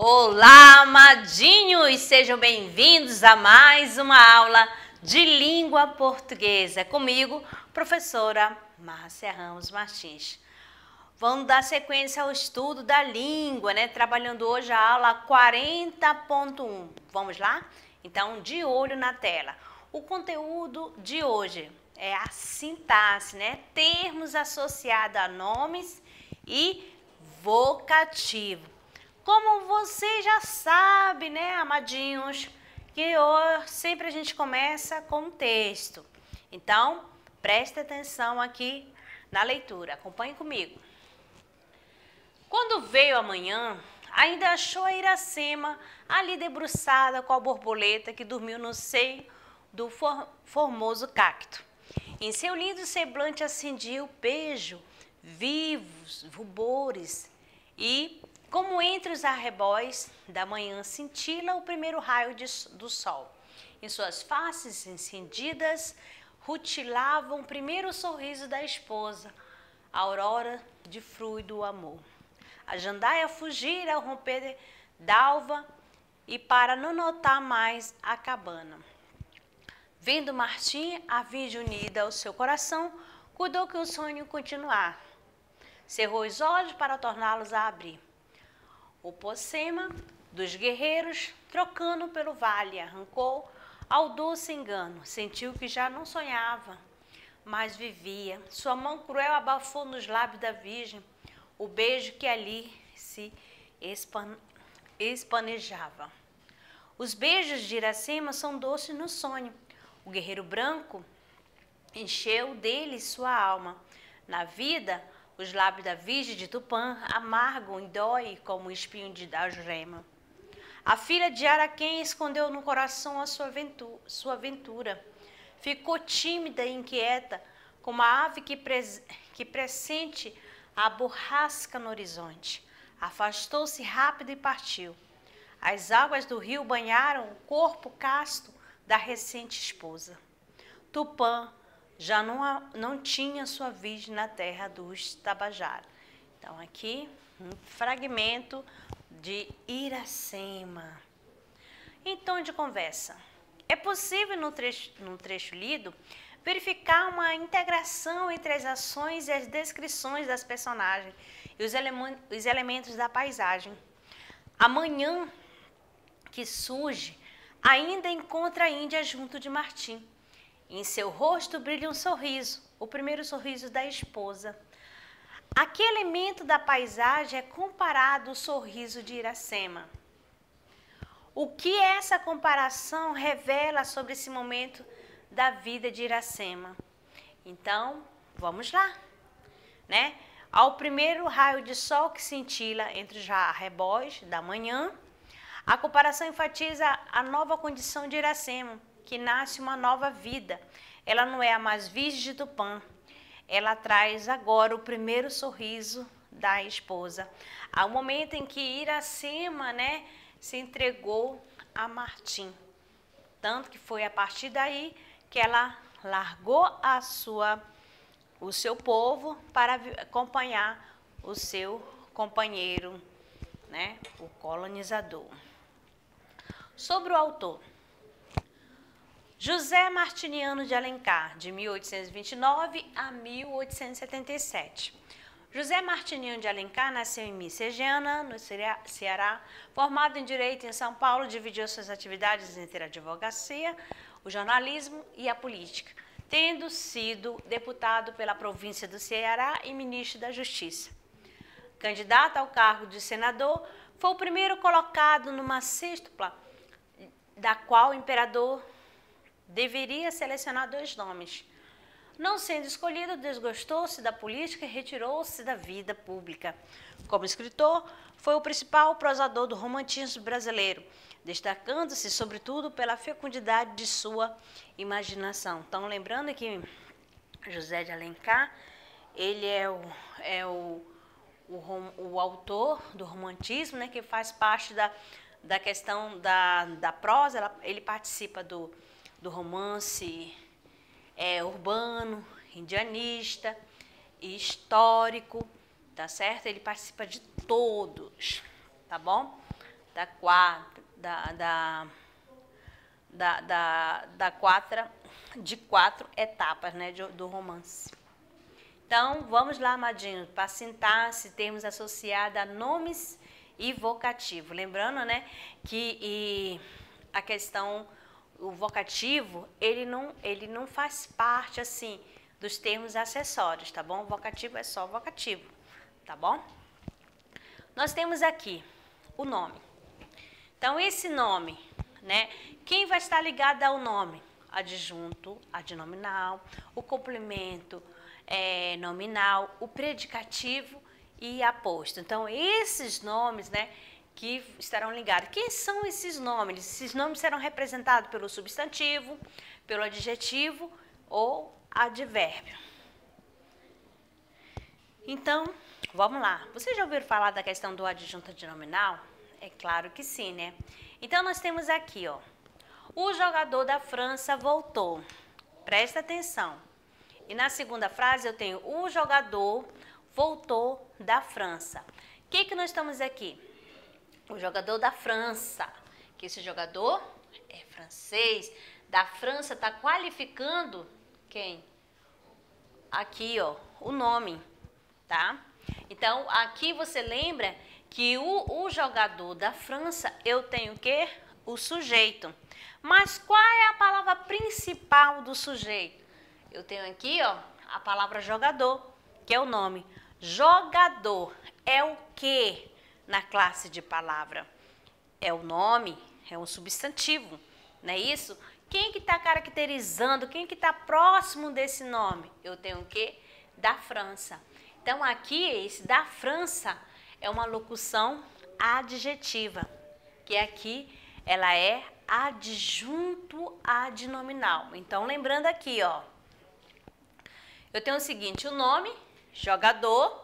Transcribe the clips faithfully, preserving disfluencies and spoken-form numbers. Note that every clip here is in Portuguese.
Olá, amadinhos! Sejam bem-vindos a mais uma aula de língua portuguesa. Comigo, professora Márcia Ramos Martins. Vamos dar sequência ao estudo da língua, né? Trabalhando hoje a aula quarenta ponto um. Vamos lá? Então, de olho na tela. O conteúdo de hoje é a sintaxe, né? Termos associados a nomes e vocativo. Como você já sabe, né, amadinhos, que hoje, sempre a gente começa com um texto. Então, preste atenção aqui na leitura. Acompanhe comigo. Quando veio a manhã, ainda achou a Iracema ali debruçada com a borboleta que dormiu no seio do for formoso cacto. Em seu lindo semblante acendia o beijo, vivos rubores, e como entre os arrebóis da manhã cintila o primeiro raio de, do sol. Em suas faces encendidas rutilava o primeiro sorriso da esposa, a aurora de fluido amor. A jandaia fugira ao romper d'alva e para não notar mais a cabana. Vendo Martim a virgem unida ao seu coração, cuidou que o sonho continuar. Cerrou os olhos para torná-los a abrir. O Pocema dos guerreiros, trocando pelo vale, arrancou ao doce engano. Sentiu que já não sonhava, mas vivia. Sua mão cruel abafou nos lábios da virgem o beijo que ali se espan espanejava. Os beijos de Iracema são doces no sonho. O guerreiro branco encheu dele sua alma. Na vida, os lábios da virgem de Tupã amargam e dói como o espinho de algema. A filha de Araquém escondeu no coração a sua aventura, sua aventura. Ficou tímida e inquieta, como a ave que, pres, que pressente a borrasca no horizonte. Afastou-se rápido e partiu. As águas do rio banharam o corpo casto da recente esposa. Tupã já não, não tinha sua virgem na terra dos Tabajara. Então, aqui, um fragmento de Iracema. Em tom de conversa. É possível, no trecho, no trecho lido, verificar uma integração entre as ações e as descrições das personagens e os, ele os elementos da paisagem. A manhã que surge ainda encontra a Índia junto de Martim. Em seu rosto brilha um sorriso, o primeiro sorriso da esposa. A que elemento da paisagem é comparado ao sorriso de Iracema? O que essa comparação revela sobre esse momento da vida de Iracema? Então, vamos lá, né? Ao primeiro raio de sol que cintila entre os arrebóis da manhã, a comparação enfatiza a nova condição de Iracema, que nasce uma nova vida. Ela não é a mais virgem de Tupã. Ela traz agora o primeiro sorriso da esposa. Ao momento em que Iracema, né, se entregou a Martim. Tanto que foi a partir daí que ela largou a sua, o seu povo para acompanhar o seu companheiro, né, o colonizador. Sobre o autor. José Martiniano de Alencar, de mil oitocentos e vinte e nove a mil oitocentos e setenta e sete. José Martiniano de Alencar nasceu em Messejana, no Ceará. Formado em Direito em São Paulo, dividiu suas atividades entre a advocacia, o jornalismo e a política, tendo sido deputado pela província do Ceará e ministro da Justiça. Candidato ao cargo de senador, foi o primeiro colocado numa sextupla, da qual o imperador deveria selecionar dois nomes. Não sendo escolhido, desgostou-se da política e retirou-se da vida pública. Como escritor, foi o principal prosador do romantismo brasileiro, destacando-se, sobretudo, pela fecundidade de sua imaginação. Então, lembrando que José de Alencar, ele é o, é o, o, o autor do romantismo, né, que faz parte da, da questão da, da prosa. Ela, ele participa do do romance é, urbano, indianista, histórico, tá certo? Ele participa de todos, tá bom? da quatro, da, da, da, da, da quatro, de quatro etapas, né, de, do romance. Então, vamos lá, amadinhos, para sintaxe, termos associados a nomes e vocativo. Lembrando, né, que e a questão, o vocativo, ele não, ele não faz parte, assim, dos termos acessórios, tá bom? O vocativo é só vocativo, tá bom? Nós temos aqui o nome. Então, esse nome, né? Quem vai estar ligado ao nome? Adjunto, adnominal, o complemento é, nominal, o predicativo e aposto. Então, esses nomes, né, que estarão ligados. Quem são esses nomes? Esses nomes serão representados pelo substantivo, pelo adjetivo ou advérbio. Então, vamos lá. Vocês já ouviram falar da questão do adjunto adnominal? É claro que sim, né? Então, nós temos aqui, ó, o jogador da França voltou. Presta atenção. E na segunda frase eu tenho o jogador voltou da França. O que que nós estamos aqui? O jogador da França. Que esse jogador é francês. Da França está qualificando quem? Aqui, ó, o nome, tá? Então, aqui você lembra que o, o jogador da França, eu tenho o quê? O sujeito. Mas qual é a palavra principal do sujeito? Eu tenho aqui, ó, a palavra jogador, que é o nome. Jogador é o que na classe de palavra? É o nome, é um substantivo, não é isso? Quem que está caracterizando, quem que está próximo desse nome? Eu tenho o quê? Da França. Então, aqui, esse da França é uma locução adjetiva, que aqui ela é adjunto adnominal. Então, lembrando aqui, ó, eu tenho o seguinte, o nome, jogador,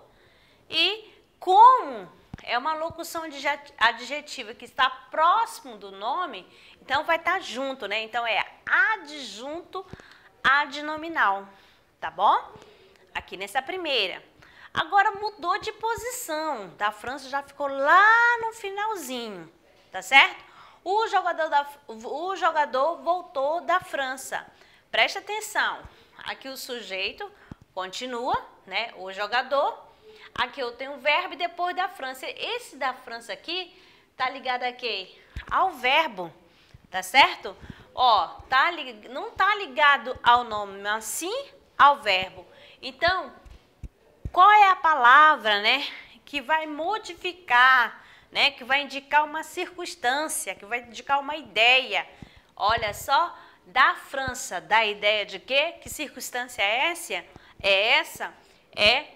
e como é uma locução adjetiva que está próximo do nome, então vai estar junto, né? Então, é adjunto adnominal, tá bom? Aqui nessa primeira. Agora mudou de posição, da França já ficou lá no finalzinho, tá certo? O jogador, da, o jogador voltou da França. Presta atenção, aqui o sujeito continua, né? O jogador, aqui eu tenho o verbo e depois da França. Esse da França aqui tá ligado a quê? Ao verbo, tá certo? Ó, tá, não tá ligado ao nome, mas sim ao verbo. Então, qual é a palavra, né, que vai modificar, né, que vai indicar uma circunstância, que vai indicar uma ideia? Olha só, da França, dá ideia de quê? Que circunstância é essa? É essa? É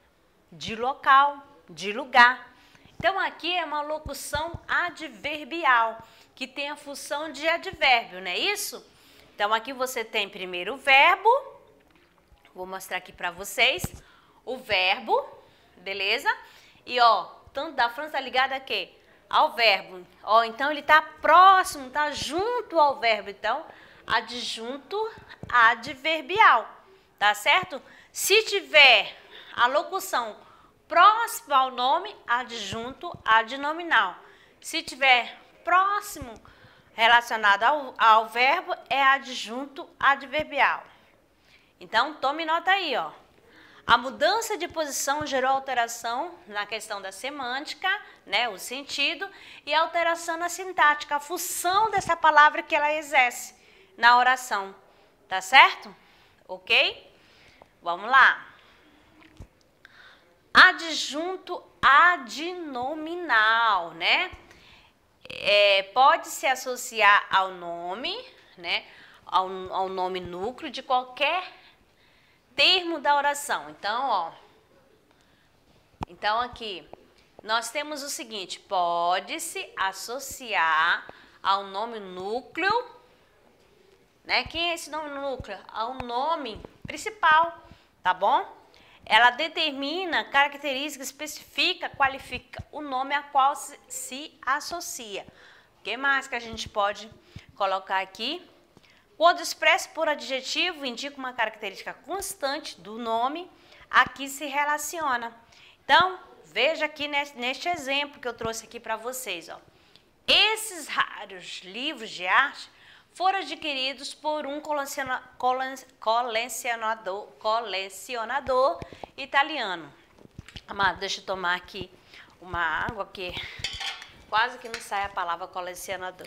de local, de lugar. Então, aqui é uma locução adverbial, que tem a função de advérbio, não é isso? Então, aqui você tem primeiro o verbo, vou mostrar aqui para vocês, o verbo, beleza? E, ó, tanto da França ligada a quê? Ao verbo. Ó, então, ele está próximo, está junto ao verbo. Então, adjunto adverbial, tá certo? Se tiver a locução próxima ao nome, adjunto adnominal. Se tiver próximo relacionado ao, ao verbo, é adjunto adverbial. Então, tome nota aí, ó. A mudança de posição gerou alteração na questão da semântica, né, o sentido, e alteração na sintática, a função dessa palavra que ela exerce na oração, tá certo? Ok? Vamos lá. Adjunto adnominal, né? É, pode se associar ao nome, né, ao, ao nome núcleo de qualquer termo da oração. Então, ó, então aqui nós temos o seguinte, pode-se associar ao nome núcleo, né? Quem é esse nome núcleo? Ao nome principal, tá bom? Ela determina características, especifica, qualifica o nome a qual se, se associa. O que mais que a gente pode colocar aqui? Quando expresso por adjetivo, indica uma característica constante do nome a que se relaciona. Então, veja aqui neste, neste exemplo que eu trouxe aqui para vocês, ó. Esses raros livros de arte foram adquiridos por um coleciona, colecionador, colecionador italiano. Amado, deixa eu tomar aqui uma água, que quase que não sai a palavra colecionador.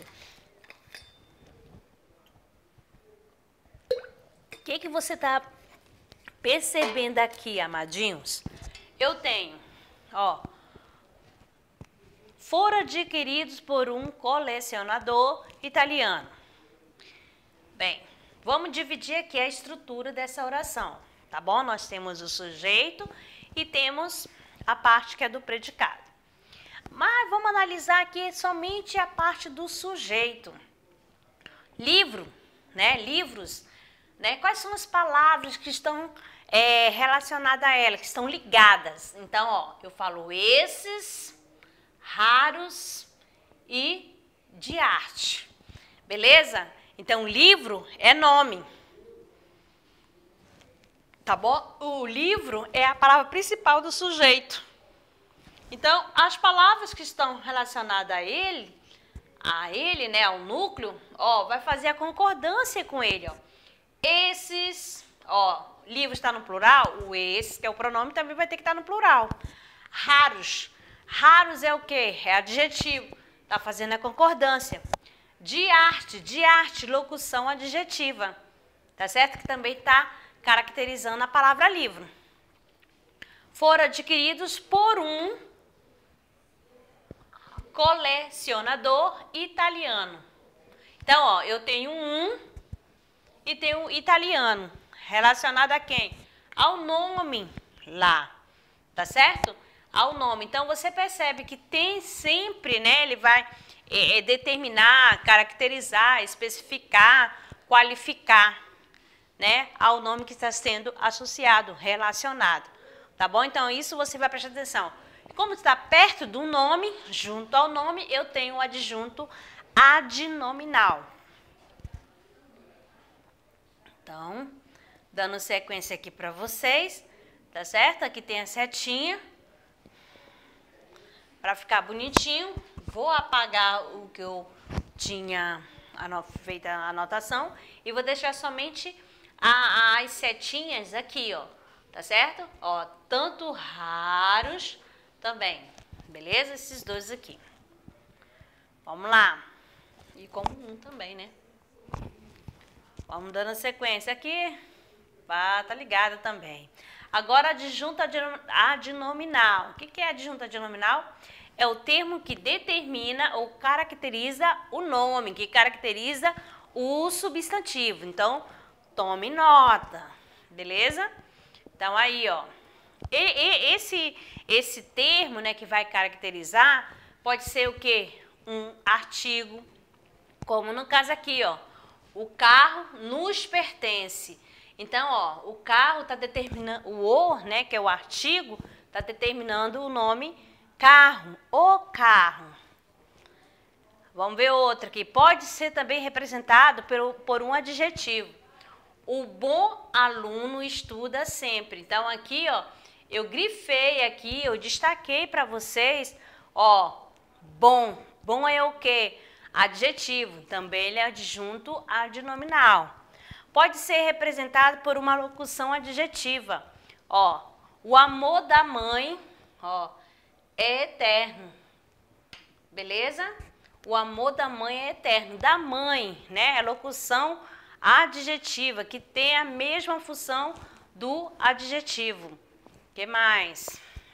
O que, que você está percebendo aqui, amadinhos? Eu tenho, ó, foram adquiridos por um colecionador italiano. Bem, vamos dividir aqui a estrutura dessa oração, tá bom? Nós temos o sujeito e temos a parte que é do predicado. Mas vamos analisar aqui somente a parte do sujeito. Livro, né? Livros, né? Quais são as palavras que estão é, relacionadas a ela, que estão ligadas? Então, ó, eu falo esses, raros e de arte. Beleza? Então, livro é nome. Tá bom? O livro é a palavra principal do sujeito. Então, as palavras que estão relacionadas a ele, a ele, né, ao núcleo, ó, vai fazer a concordância com ele, ó. Esses, ó, livro está no plural, o esses, que é o pronome, também vai ter que estar no plural. Raros. Raros é o quê? É adjetivo. Tá fazendo a concordância. De arte, de arte, locução adjetiva. Tá certo? Que também tá caracterizando a palavra livro. Foram adquiridos por um colecionador italiano. Então, ó, eu tenho um e tenho um italiano. Relacionado a quem? Ao nome lá. Tá certo? Ao nome. Então, você percebe que tem sempre, né? Ele vai é, determinar, caracterizar, especificar, qualificar, né, ao nome que está sendo associado, relacionado. Tá bom? Então, isso você vai prestar atenção. Como está perto do nome, junto ao nome, eu tenho o adjunto adnominal. Então, dando sequência aqui para vocês, tá certo? Aqui tem a setinha. Para ficar bonitinho, vou apagar o que eu tinha feito a anotação e vou deixar somente a, as setinhas aqui, ó, tá certo? Ó, tanto raros também, beleza? Esses dois aqui. Vamos lá. E comum também, né? Vamos dando sequência aqui. Vá, tá ligado também. Agora, adjunto adnominal. O que é adjunto adnominal? É o termo que determina ou caracteriza o nome, que caracteriza o substantivo. Então, tome nota, beleza? Então, aí, ó, e, e, esse, esse termo, né, que vai caracterizar, pode ser o quê? Um artigo, como no caso aqui, ó, o carro nos pertence. Então, ó, o carro está determinando, o o, né, que é o artigo, está determinando o nome carro, o carro. Vamos ver outro aqui. Pode ser também representado por, por um adjetivo. O bom aluno estuda sempre. Então, aqui, ó, eu grifei aqui, eu destaquei para vocês, ó, bom. Bom é o quê? Adjetivo. Também ele é adjunto adnominal. Pode ser representado por uma locução adjetiva. Ó, o amor da mãe, ó, é eterno. Beleza? O amor da mãe é eterno. Da mãe, né? É locução adjetiva, que tem a mesma função do adjetivo. O que mais?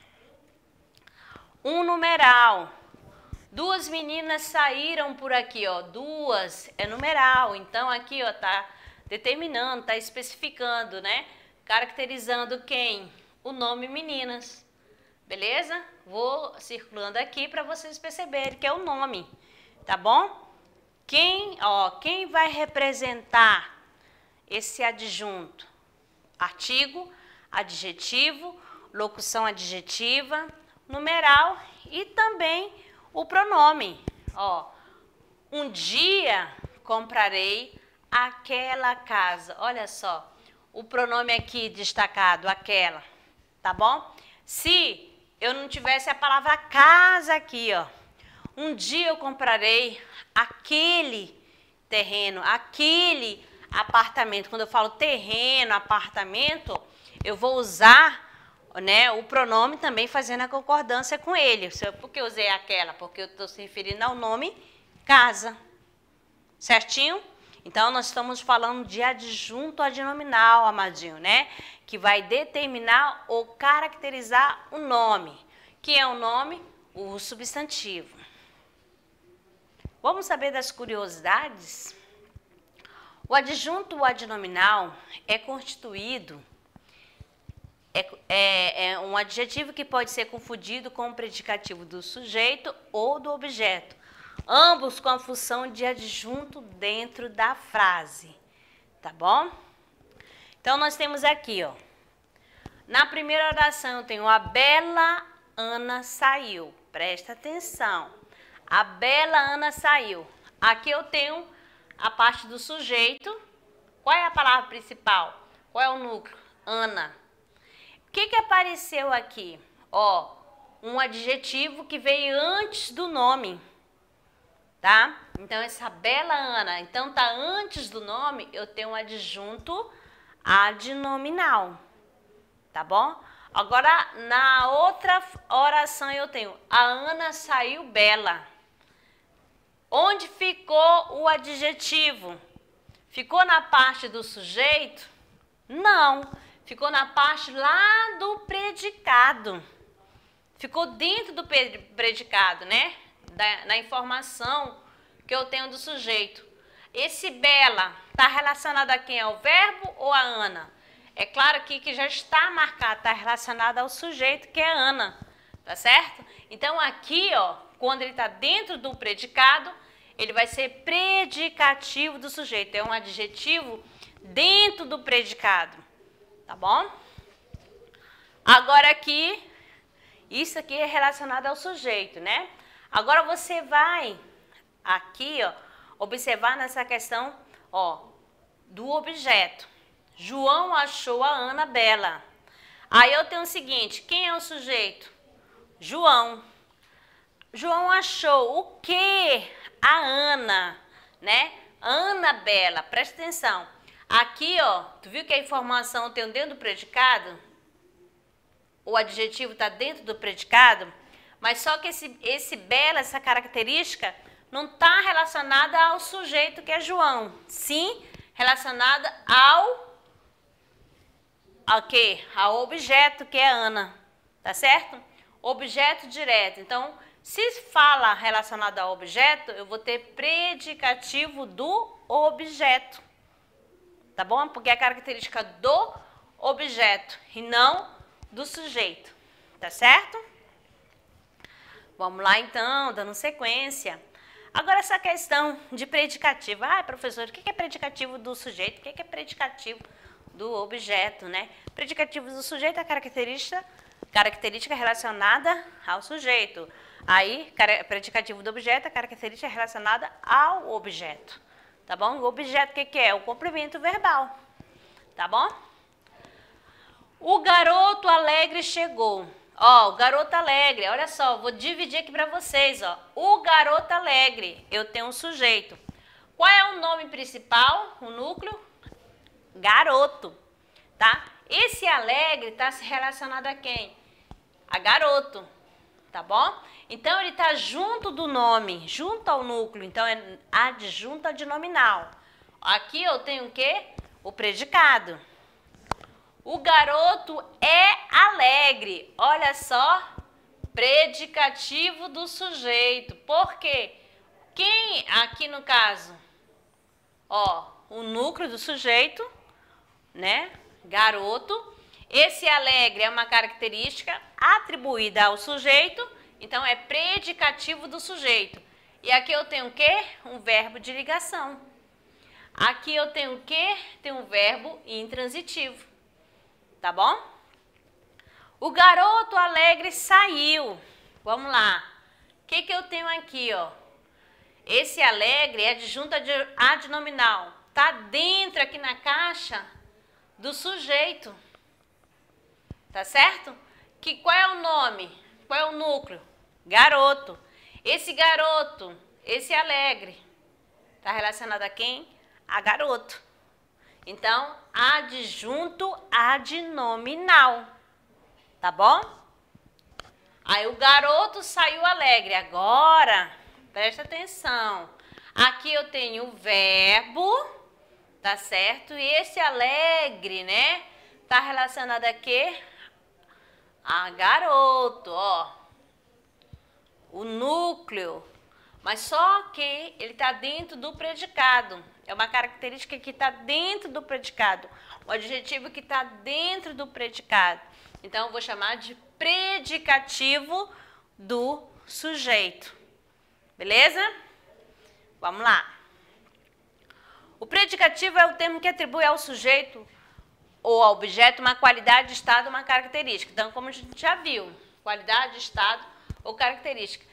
Um numeral. Duas meninas saíram por aqui, ó. Duas é numeral. Então, aqui, ó, tá determinando, tá especificando, né? Caracterizando quem? O nome meninas. Beleza? Vou circulando aqui para vocês perceberem que é o nome. Tá bom? Quem, ó, quem vai representar esse adjunto? Artigo, adjetivo, locução adjetiva, numeral e também o pronome. Ó, um dia comprarei aquela casa. Olha só, o pronome aqui destacado, aquela. Tá bom? Se eu não tivesse a palavra casa aqui, ó, Um dia eu comprarei aquele terreno, aquele apartamento. Quando eu falo terreno, apartamento, eu vou usar, né, o pronome também fazendo a concordância com ele. Por que eu usei aquela? Porque eu estou se referindo ao nome casa. Certinho? Então, nós estamos falando de adjunto adnominal, amadinho, né? Que vai determinar ou caracterizar o nome. Que é o nome? O substantivo. Vamos saber das curiosidades? O adjunto adnominal é constituído, é, é, é um adjetivo que pode ser confundido com o predicativo do sujeito ou do objeto, ambos com a função de adjunto dentro da frase, tá bom? Então, nós temos aqui, ó, na primeira oração eu tenho a bela Ana saiu, presta atenção, a bela Ana saiu. Aqui eu tenho a parte do sujeito. Qual é a palavra principal? Qual é o núcleo? Ana. O que que apareceu aqui? Ó, um adjetivo que veio antes do nome, tá? Então, essa bela Ana, então tá antes do nome, eu tenho um adjunto adnominal, tá bom? Agora, na outra oração eu tenho a Ana saiu bela. Onde ficou o adjetivo? Ficou na parte do sujeito? Não, ficou na parte lá do predicado. Ficou dentro do predicado, né? Da, na informação que eu tenho do sujeito. Esse bela está relacionado a quem? Ao verbo ou a Ana? É claro aqui que já está marcado, está relacionado ao sujeito, que é Ana, tá certo? Então, aqui, ó, quando ele está dentro do predicado, ele vai ser predicativo do sujeito. É um adjetivo dentro do predicado, tá bom? Agora aqui, isso aqui é relacionado ao sujeito, né? Agora você vai aqui, ó, observar nessa questão, ó, do objeto. João achou a Ana bela. Aí eu tenho o seguinte, quem é o sujeito? João. João achou o que? A Ana, né? Ana bela, presta atenção. Aqui, ó, tu viu que a informação tem dentro do predicado? O adjetivo está dentro do predicado, mas só que esse, esse bela, essa característica, não está relacionada ao sujeito que é João, sim relacionada ao ao quê? Ao objeto que é Ana, tá certo? Objeto direto. Então, se fala relacionado ao objeto, eu vou ter predicativo do objeto, tá bom? Porque é a característica do objeto e não do sujeito, tá certo? Vamos lá então, dando sequência. Agora essa questão de predicativo. Ah, professor, o que é predicativo do sujeito? O que é predicativo do objeto, né? Predicativo do sujeito é a característica, característica relacionada ao sujeito. Aí, predicativo do objeto é a característica relacionada ao objeto, tá bom? O objeto, o que, que é? O complemento verbal, tá bom? O garoto alegre chegou. Ó, o garoto alegre, olha só, vou dividir aqui para vocês, ó. O garoto alegre, eu tenho um sujeito. Qual é o nome principal, o núcleo? Garoto, tá? Esse alegre está relacionado a quem? A garoto, tá bom? Então, ele está junto do nome, junto ao núcleo, então é adjunto adnominal. Aqui eu tenho o quê? O predicado. O garoto é alegre, olha só, predicativo do sujeito. Por quê? Quem, aqui no caso, ó, o núcleo do sujeito, né? Garoto. Esse alegre é uma característica atribuída ao sujeito, então é predicativo do sujeito. E aqui eu tenho o quê? Um verbo de ligação. Aqui eu tenho o quê? Tenho um verbo intransitivo. Tá bom? O garoto alegre saiu. Vamos lá. O que que eu tenho aqui, ó? Esse alegre é adjunto adnominal. Tá dentro aqui na caixa do sujeito. Tá certo? Que, qual é o nome? Qual é o núcleo? Garoto. Esse garoto, esse alegre, está relacionado a quem? A garoto. Então, adjunto adnominal. Tá bom? Aí o garoto saiu alegre. Agora, presta atenção. Aqui eu tenho o verbo, tá certo? E esse alegre, né? Tá relacionado a quê? A garoto, ó. O núcleo. Mas só que ele tá dentro do predicado. É uma característica que está dentro do predicado. O adjetivo que está dentro do predicado. Então, eu vou chamar de predicativo do sujeito. Beleza? Vamos lá. O predicativo é o termo que atribui ao sujeito ou ao objeto uma qualidade, estado, uma característica. Então, como a gente já viu, qualidade, estado ou característica.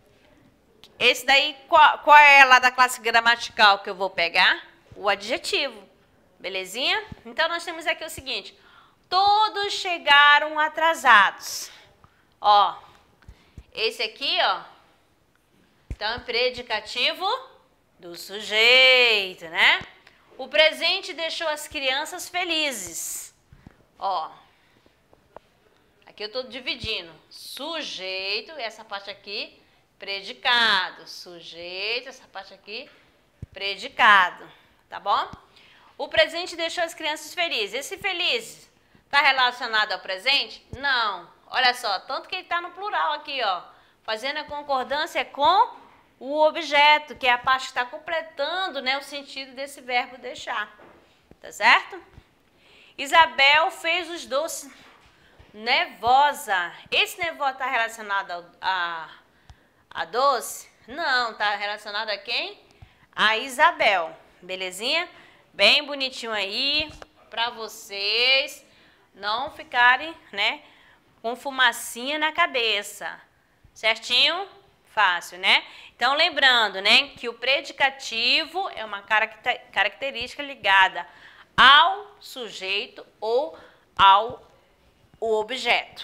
Esse daí, qual, qual é lá da classe gramatical que eu vou pegar? O adjetivo. Belezinha? Então, nós temos aqui o seguinte. Todos chegaram atrasados. Ó, esse aqui, ó. Então, é predicativo do sujeito, né? O presente deixou as crianças felizes. Ó. Aqui eu estou dividindo. Sujeito, essa parte aqui, predicado. Sujeito, essa parte aqui, predicado. Tá bom? O presente deixou as crianças felizes. Esse feliz está relacionado ao presente? Não. Olha só, tanto que ele está no plural aqui, ó. Fazendo a concordância com o objeto, que é a parte que está completando, né, o sentido desse verbo deixar. Tá certo? Isabel fez os doces nevosa. Esse nevosa está relacionado ao, a, a doce? Não, está relacionado a quem? A Isabel. Belezinha? Bem bonitinho aí, para vocês não ficarem, né, com fumacinha na cabeça. Certinho? Fácil, né? Então, lembrando, né, que o predicativo é uma característica ligada ao sujeito ou ao objeto.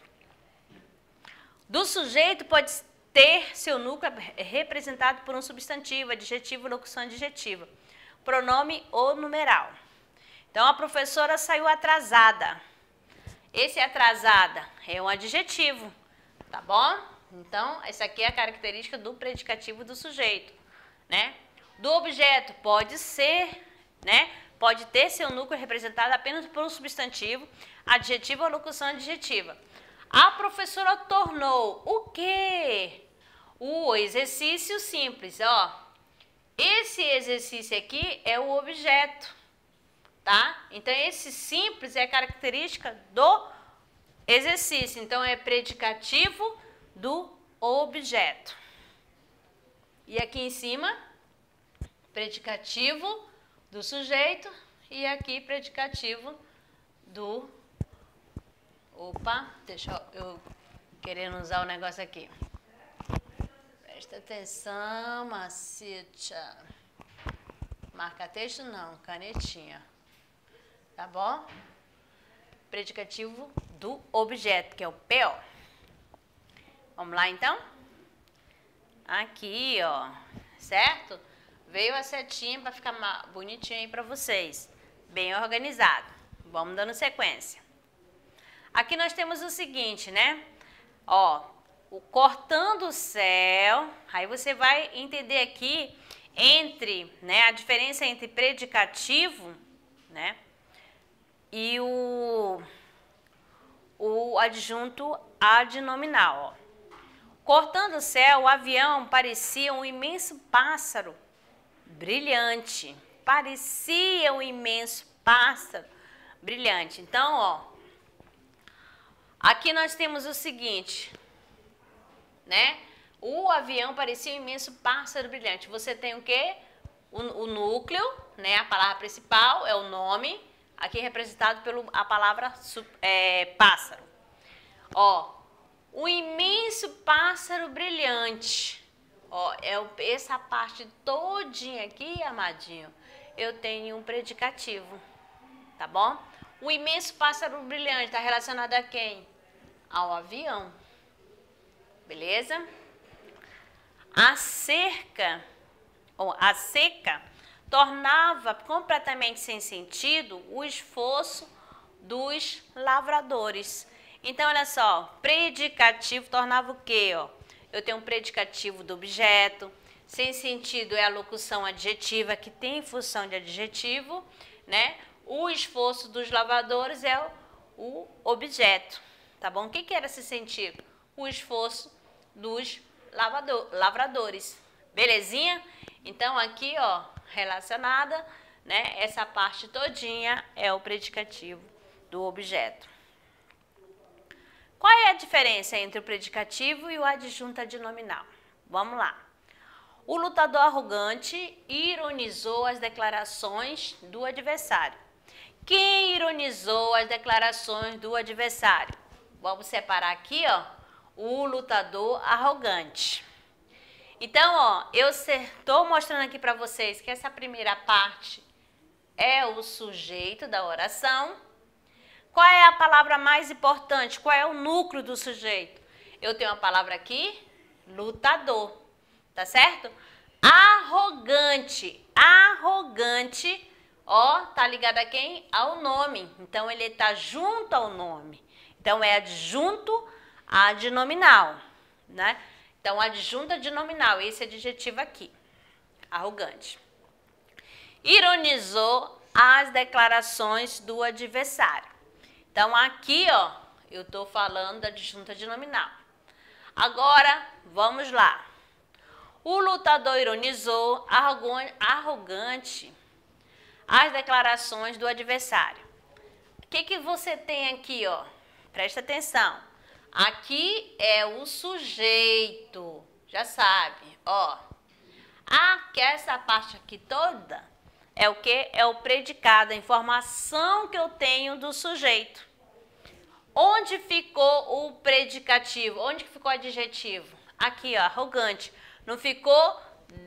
Do sujeito pode ter seu núcleo representado por um substantivo, adjetivo, locução adjetiva, pronome ou numeral. Então, a professora saiu atrasada. Esse atrasada é um adjetivo, tá bom? Então, essa aqui é a característica do predicativo do sujeito, né? Do objeto pode ser, né? Pode ter seu núcleo representado apenas por um substantivo, adjetivo ou locução adjetiva. A professora tornou o quê? O exercício simples, ó. Esse exercício aqui é o objeto, tá? Então, esse simples é a característica do exercício. Então, é predicativo do objeto. E aqui em cima, predicativo do sujeito e aqui predicativo do... Opa, deixa eu, eu querendo usar o negócio aqui. Presta atenção, macita. Marca texto não, canetinha. Tá bom? Predicativo do objeto, que é o P O. Vamos lá, então? Aqui, ó, certo? Veio a setinha para ficar bonitinho aí para vocês. Bem organizado. Vamos dando sequência. Aqui nós temos o seguinte, né? Ó, o cortando o céu. Aí você vai entender aqui entre, né, a diferença entre predicativo, né, e o, o adjunto adnominal, ó. Cortando o céu, o avião parecia um imenso pássaro brilhante. Parecia um imenso pássaro brilhante. Então, ó, aqui nós temos o seguinte, né? O avião parecia um imenso pássaro brilhante. Você tem o quê? O, o núcleo, né? A palavra principal é o nome, aqui representado pela palavra é, pássaro. Ó, um imenso pássaro brilhante. Ó, é o, essa parte todinha aqui, amadinho, eu tenho um predicativo, tá bom? O imenso pássaro brilhante está relacionado a quem? Ao avião. Beleza? A cerca, ou a seca, tornava completamente sem sentido o esforço dos lavradores. Então, olha só, predicativo tornava o quê? Ó? Eu tenho um predicativo do objeto, sem sentido é a locução adjetiva, que tem função de adjetivo, né? O esforço dos lavradores é o, o objeto, tá bom? O que, que era esse sentido? O esforço dos lavador, lavradores, belezinha? Então, aqui, ó, relacionada, né? Essa parte todinha é o predicativo do objeto. Qual é a diferença entre o predicativo e o adjunto adnominal? Vamos lá. O lutador arrogante ironizou as declarações do adversário. Quem ironizou as declarações do adversário? Vamos separar aqui, ó, o lutador arrogante. Então, ó, eu estou mostrando aqui para vocês que essa primeira parte é o sujeito da oração. Qual é a palavra mais importante? Qual é o núcleo do sujeito? Eu tenho a palavra aqui, lutador, tá certo? Arrogante, arrogante, ó, tá ligado a quem? Ao nome. Então, ele tá junto ao nome. Então, é adjunto adnominal, né? Então, adjunto adnominal, esse adjetivo aqui, arrogante. Ironizou as declarações do adversário. Então, aqui, ó, eu estou falando da adjunto adnominal. Agora, vamos lá. O lutador ironizou arrogante as declarações do adversário. O que, que você tem aqui, ó? Presta atenção. Aqui é o sujeito, já sabe, ó. Aqui, essa parte aqui toda é o que? É o predicado, a informação que eu tenho do sujeito. Onde ficou o predicativo? Onde ficou o adjetivo? Aqui, ó, arrogante. Não ficou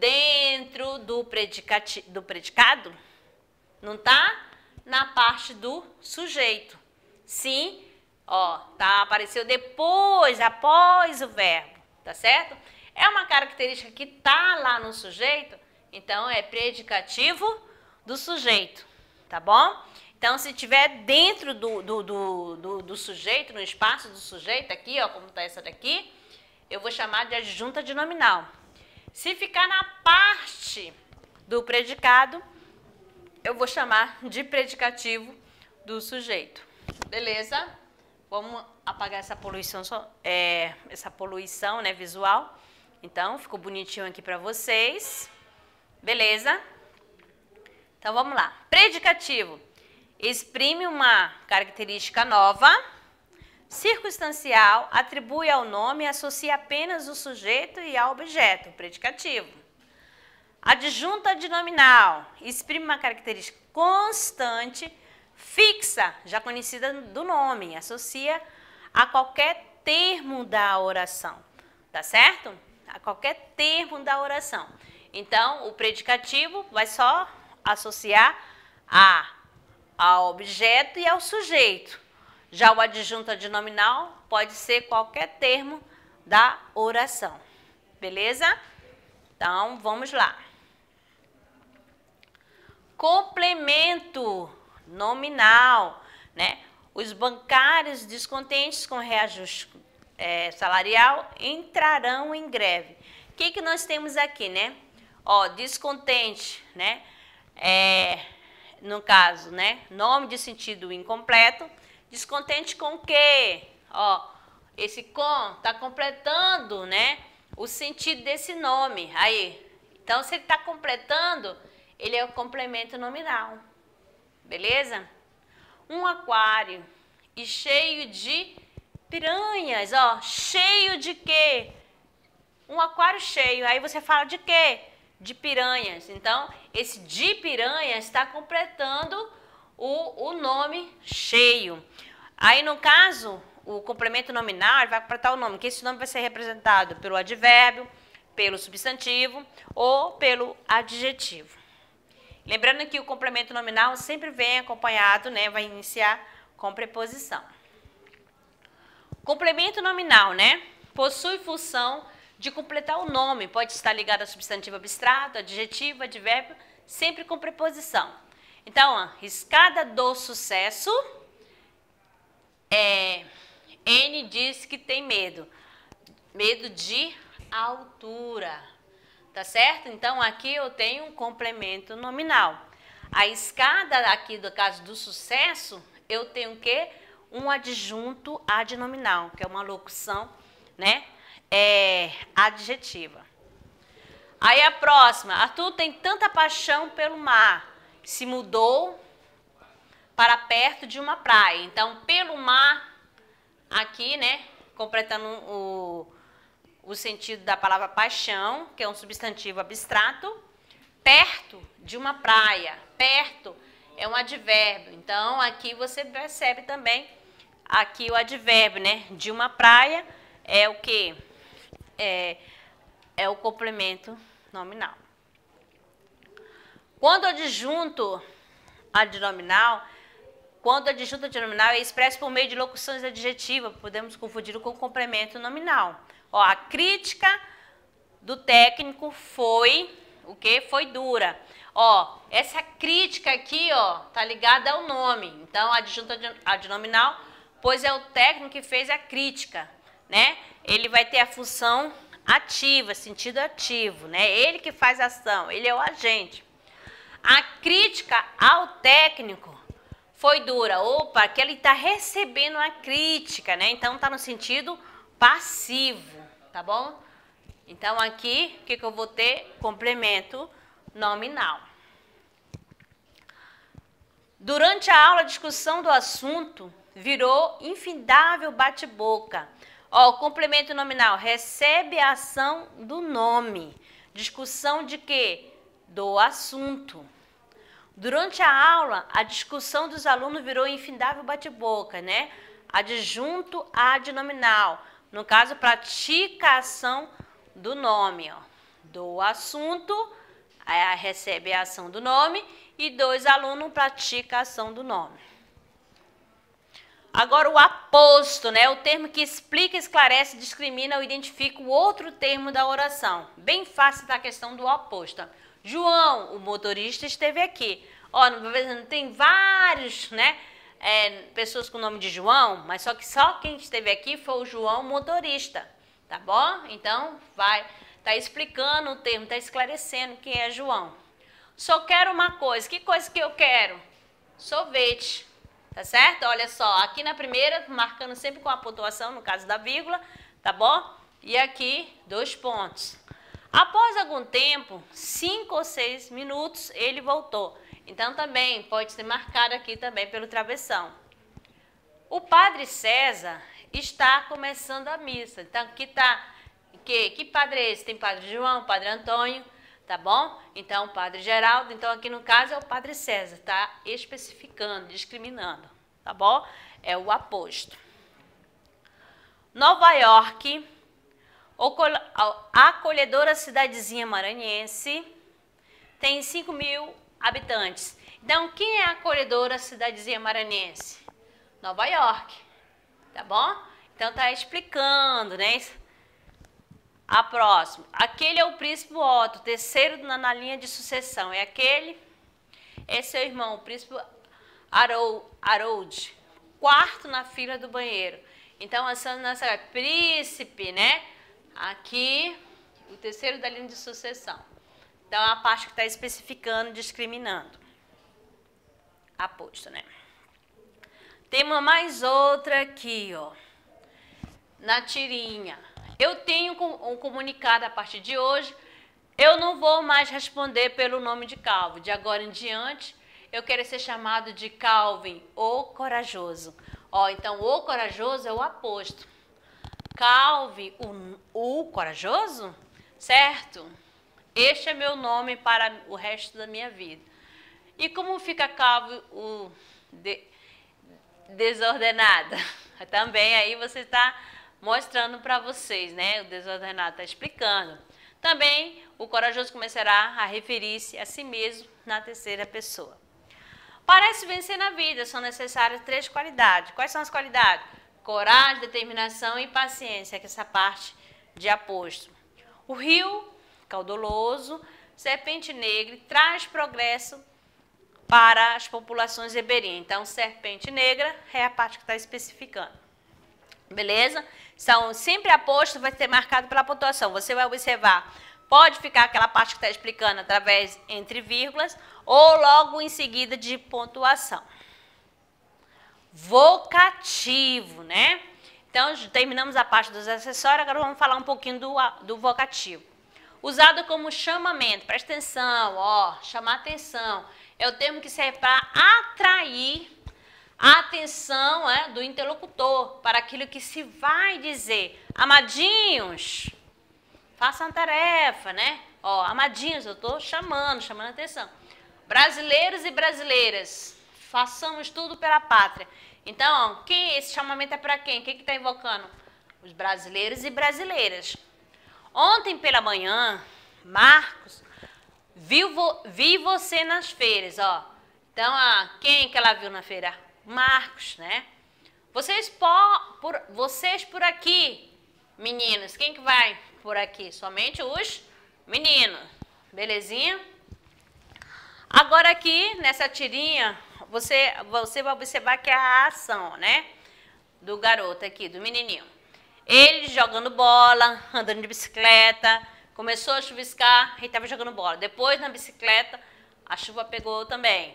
dentro do, predicati do predicado? Não tá na parte do sujeito. Sim, ó, tá, apareceu depois, após o verbo, tá certo? É uma característica que tá lá no sujeito, então é predicativo do sujeito, tá bom? Então, se tiver dentro do, do, do, do, do sujeito, no espaço do sujeito, aqui, ó, como tá essa daqui, eu vou chamar de adjunto adnominal. Se ficar na parte do predicado, eu vou chamar de predicativo do sujeito. Beleza? Vamos apagar essa poluição, é, essa poluição, né, visual. Então, ficou bonitinho aqui para vocês. Beleza? Então, vamos lá. Predicativo. Exprime uma característica nova, circunstancial, atribui ao nome e associa apenas o sujeito e ao objeto, predicativo. Adjunto adnominal, exprime uma característica constante, fixa, já conhecida do nome, associa a qualquer termo da oração, tá certo? A qualquer termo da oração. Então, o predicativo vai só associar a, ao objeto e ao sujeito. Já o adjunto adnominal pode ser qualquer termo da oração. Beleza? Então, vamos lá. Complemento nominal, né? Os bancários descontentes com reajuste é, salarial entrarão em greve. O que que nós temos aqui, né? Ó, descontente, né? É, no caso, né? Nome de sentido incompleto. Descontente com o quê? Ó, esse com tá completando, né? O sentido desse nome. Aí, então, se ele tá completando, ele é o complemento nominal. Beleza? Um aquário e cheio de piranhas, ó. Cheio de quê? Um aquário cheio. Aí você fala de quê? De piranhas. Então, esse de piranhas está completando o, o nome cheio. Aí, no caso, o complemento nominal ele vai completar o nome, que esse nome vai ser representado pelo advérbio, pelo substantivo ou pelo adjetivo. Lembrando que o complemento nominal sempre vem acompanhado, né? Vai iniciar com preposição. Complemento nominal, né? Possui função de completar o nome. Pode estar ligado a substantivo abstrato, adjetivo, advérbio, sempre com preposição. Então, ó, escada do sucesso, é, N diz que tem medo. Medo de altura, tá certo? Então, aqui eu tenho um complemento nominal. A escada aqui do caso do sucesso, eu tenho o quê? Um adjunto adnominal, que é uma locução, né? É, adjetiva. Aí a próxima, Arthur tem tanta paixão pelo mar, se mudou para perto de uma praia. Então, pelo mar, aqui, né, completando o, o sentido da palavra paixão, que é um substantivo abstrato, perto de uma praia. Perto é um advérbio. Então, aqui você percebe também, aqui o advérbio, né, de uma praia é o quê? É, é o complemento nominal. Quando o adjunto adnominal, quando o adjunto adnominal é expresso por meio de locuções adjetivas, podemos confundir com o complemento nominal. Ó, a crítica do técnico foi, o que? Foi dura. Ó, essa crítica aqui, ó, tá ligada ao nome. Então, adjunto adnominal, pois é o técnico que fez a crítica, né? Ele vai ter a função ativa, sentido ativo, né? Ele que faz a ação, ele é o agente. A crítica ao técnico foi dura. Opa, que ele está recebendo a crítica, né? Então, está no sentido passivo, tá bom? Então, aqui, o que, que eu vou ter? Complemento nominal. Durante a aula, a discussão do assunto virou infindável bate-boca. Ó, o complemento nominal recebe a ação do nome. Discussão de quê? Do assunto. Durante a aula, a discussão dos alunos virou infindável bate-boca, né? Adjunto adnominal. No caso, pratica a ação do nome, ó. Do assunto, aí recebe a ação do nome, e dois alunos praticam a ação do nome. Agora, o aposto, né? O termo que explica, esclarece, discrimina ou identifica o outro termo da oração. Bem fácil da questão do aposto. João, o motorista, esteve aqui. Ó, não tem vários, né? É, pessoas com o nome de João, mas só que só quem esteve aqui foi o João motorista, tá bom? Então, vai, tá explicando o termo, tá esclarecendo quem é João. Só quero uma coisa. Que coisa que eu quero? Sorvete. Tá certo? Olha só, aqui na primeira, marcando sempre com a pontuação, no caso da vírgula, tá bom? E aqui, dois pontos. Após algum tempo, cinco ou seis minutos, ele voltou. Então, também pode ser marcado aqui também pelo travessão. O padre César está começando a missa. Então, aqui está, que, que padre é esse? Tem padre João, padre Antônio, tá bom? Então, o padre Geraldo, então aqui no caso é o padre César, tá especificando, discriminando, tá bom? É o aposto. Nova York, a acolhedora cidadezinha maranhense, tem cinco mil habitantes. Então, quem é a acolhedora cidadezinha maranhense? Nova York, tá bom? Então, tá explicando, né? A próxima. Aquele é o príncipe Otto, terceiro na, na linha de sucessão. É aquele, é seu irmão, o príncipe Harold, quarto na fila do banheiro. Então, essa nossa príncipe, né? Aqui, o terceiro da linha de sucessão. Então, é a parte que está especificando, discriminando. Aposto, né? Tem uma mais outra aqui, ó. Na tirinha. Eu tenho um comunicado a partir de hoje. Eu não vou mais responder pelo nome de Calvin. De agora em diante, eu quero ser chamado de Calvin, o corajoso. Ó, então, o corajoso é o aposto. Calvin, o, o corajoso? Certo? Este é meu nome para o resto da minha vida. E como fica Calvin, o de, desordenada? Também aí você está mostrando para vocês, né? O desordenado está explicando. Também o corajoso começará a referir-se a si mesmo na terceira pessoa. Para se vencer na vida, são necessárias três qualidades. Quais são as qualidades? Coragem, determinação e paciência, que é essa parte de aposto. O rio caudaloso, serpente negra, traz progresso para as populações ribeirinhas. Então, serpente negra é a parte que está especificando. Beleza? Então, sempre a posta vai ser marcada pela pontuação. Você vai observar, pode ficar aquela parte que está explicando através entre vírgulas ou logo em seguida de pontuação. Vocativo, né? Então, terminamos a parte dos acessórios, agora vamos falar um pouquinho do, do vocativo. Usado como chamamento, presta atenção, ó, chamar atenção. É o termo que serve para atrair a atenção é, do interlocutor para aquilo que se vai dizer. Amadinhos, façam tarefa, né? Ó, amadinhos, eu estou chamando, chamando a atenção. Brasileiros e brasileiras, façamos tudo pela pátria. Então, ó, quem, esse chamamento é para quem? Quem que está invocando? Os brasileiros e brasileiras. Ontem pela manhã, Marcos, viu vo, vi você nas feiras, ó. Então, ó, quem que ela viu na feira? Marcos, né? Vocês por, por, vocês por aqui, meninos, quem que vai por aqui? Somente os meninos, belezinha? Agora aqui, nessa tirinha, você, você vai observar que é a ação, né? Do garoto aqui, do menininho. Ele jogando bola, andando de bicicleta, começou a chuviscar, ele estava jogando bola. Depois, na bicicleta, a chuva pegou também.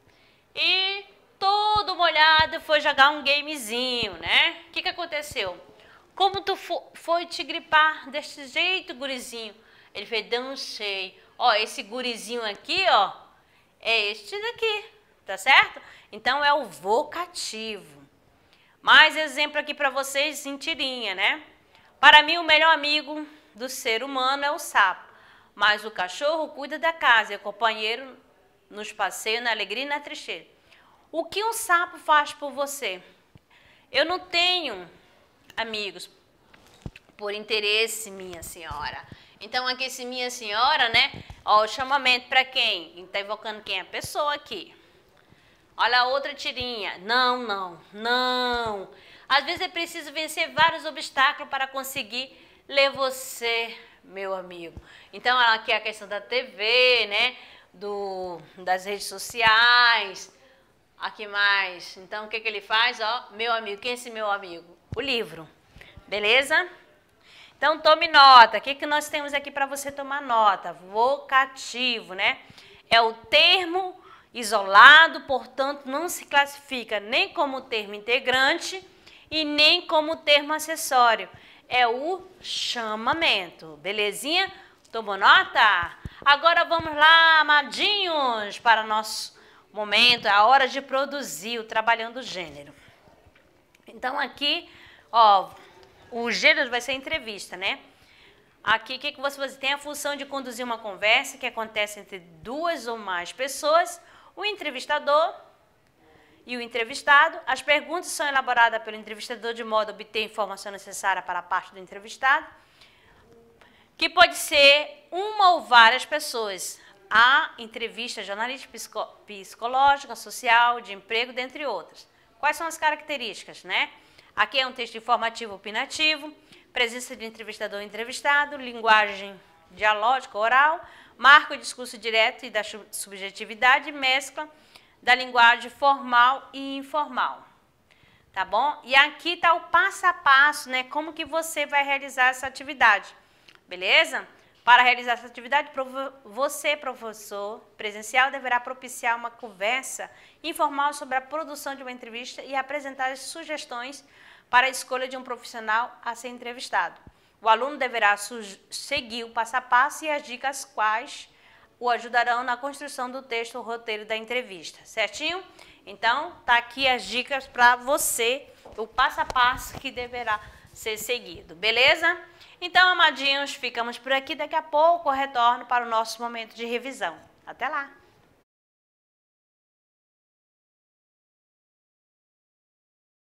E todo molhado foi jogar um gamezinho, né? O que, que aconteceu? Como tu foi te gripar desse jeito, gurizinho? Ele fez, não sei. Ó, esse gurizinho aqui, ó, é este daqui, tá certo? Então, é o vocativo. Mais exemplo aqui para vocês em tirinha, né? Para mim, o melhor amigo do ser humano é o sapo. Mas o cachorro cuida da casa, é o companheiro nos passeios, na alegria e na tristeza. O que um sapo faz por você? Eu não tenho amigos por interesse, minha senhora. Então, aqui esse minha senhora, né? Ó, o chamamento para quem? Está invocando quem? A pessoa aqui. Olha a outra tirinha. Não, não, não. Às vezes é preciso vencer vários obstáculos para conseguir ler você, meu amigo. Então, aqui é a questão da T V, né? Do, das redes sociais. Aqui mais. Então, o que, que ele faz? Ó, meu amigo. Quem é esse meu amigo? O livro. Beleza? Então, tome nota. O que, que nós temos aqui para você tomar nota? Vocativo, né? É o termo isolado, portanto, não se classifica nem como termo integrante e nem como termo acessório. É o chamamento. Belezinha? Tomou nota? Agora vamos lá, amadinhos, para nosso momento, a hora de produzir o Trabalhando o Gênero. Então, aqui, ó, o gênero vai ser entrevista, né? Aqui, o que, que você tem? A função de conduzir uma conversa que acontece entre duas ou mais pessoas, o entrevistador e o entrevistado. As perguntas são elaboradas pelo entrevistador de modo a obter a informação necessária para a parte do entrevistado, que pode ser uma ou várias pessoas. Há entrevista jornalística, psico, psicológica, social, de emprego, dentre outras. Quais são as características, né? Aqui é um texto informativo opinativo, presença de entrevistador e entrevistado, linguagem dialógica oral, marca o discurso direto e da subjetividade, mescla da linguagem formal e informal. Tá bom? E aqui está o passo a passo, né? Como que você vai realizar essa atividade. Beleza? Para realizar essa atividade, você, professor presencial, deverá propiciar uma conversa informal sobre a produção de uma entrevista e apresentar as sugestões para a escolha de um profissional a ser entrevistado. O aluno deverá seguir o passo a passo e as dicas quais o ajudarão na construção do texto ou roteiro da entrevista. Certinho? Então, tá aqui as dicas para você, o passo a passo que deverá ser seguido. Beleza? Então, amadinhos, ficamos por aqui. Daqui a pouco eu retorno para o nosso momento de revisão. Até lá!